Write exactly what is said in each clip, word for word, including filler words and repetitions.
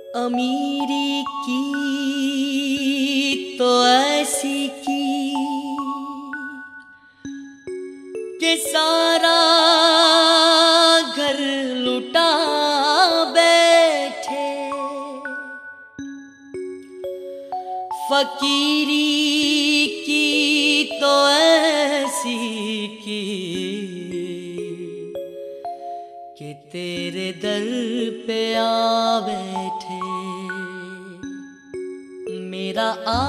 अमीरी की तो ऐसी की कि सारा घर लुटा बैठे। फकीरी की तो ऐसी की कि तेरे दर पे आ बैठे। मेरा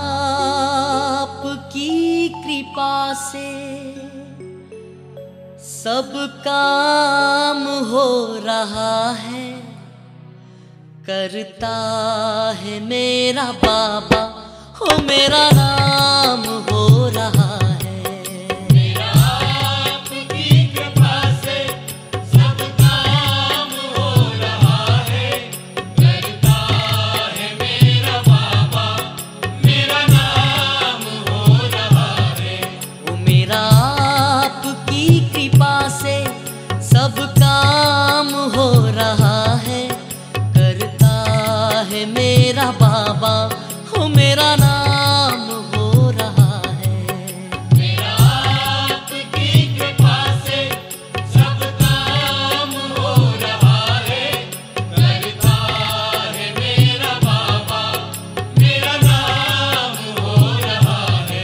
आपकी कृपा से सब काम हो रहा है। करता है मेरा बाबा, हो मेरा नाम हो रहा है। सब काम हो रहा है। करता है मेरा बाबा, हो मेरा नाम हो रहा है। मेरा आपकी कृपा से सब काम हो रहा है। करता है मेरा बाबा, मेरा नाम हो रहा है।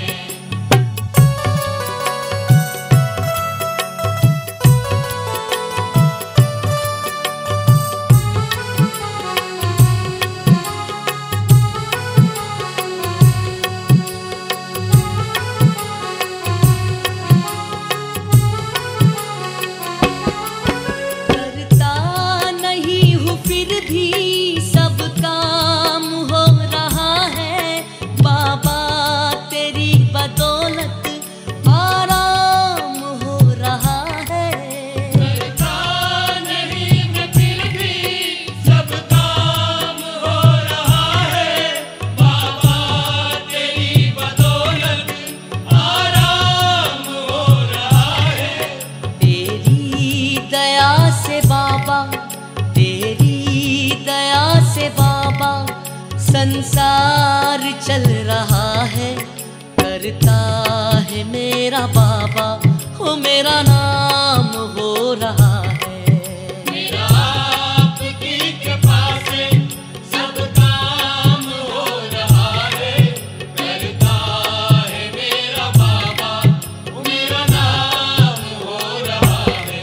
संसार चल रहा है। करता है मेरा बाबा, हो मेरा नाम हो रहा है। मेरा आपकी कृपा से सब काम हो रहा है। करता है मेरा बाबा, मेरा नाम हो रहा है।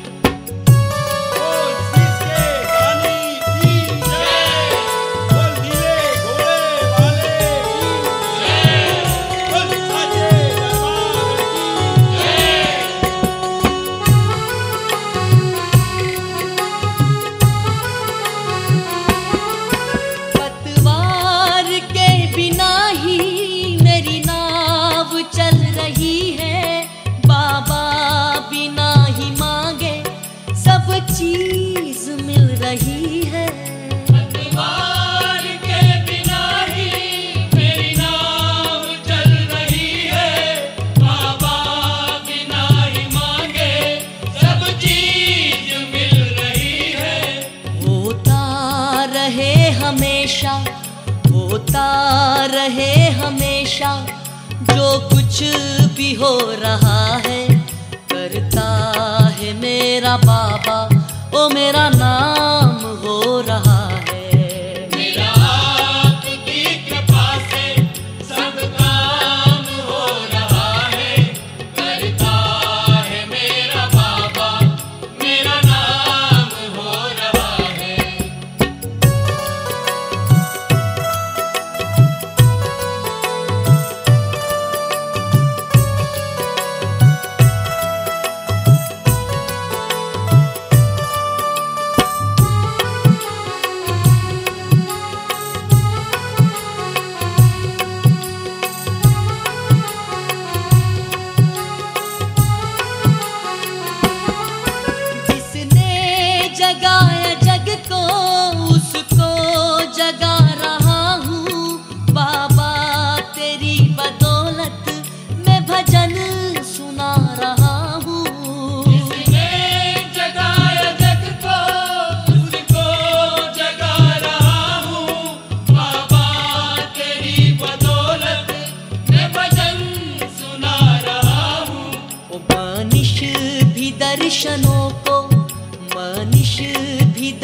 बोल जिसके गाने की जय, बोल नीले घोड़े वाले की जय, बोल साचे दरबार की जय। पतवार के बिना ही मेरी नाव चल रही है। बाबा बिना ही मांगे सब चीज मिल रही है। पतवार के बिना ही मेरी नाव चल रही है। बाबा बिना ही मांगे सब चीज मिल रही है। होता रहे हमेशा, होता रहे हमेशा जो कुछ भी हो रहा है। करता है मेरा बाबा, ओ मेरा नाम हो रहा है। मेरा आपकी कृपा से सब काम हो रहा है। करता है मेरा बाबा, मेरा नाम हो रहा है। मेरा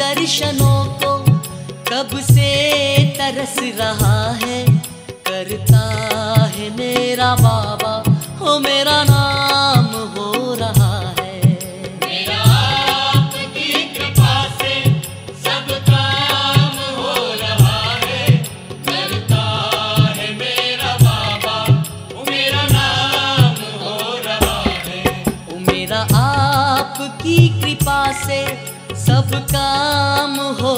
दर्शनों को कब से तरस रहा है, करता है मेरा बाबा हो मेरा नाम हो रहा है। मेरा आपकी कृपा से सब काम हो रहा है, करता है मेरा बाबा वो मेरा नाम हो रहा है। ओ मेरा आपकी कृपा से सब काम हो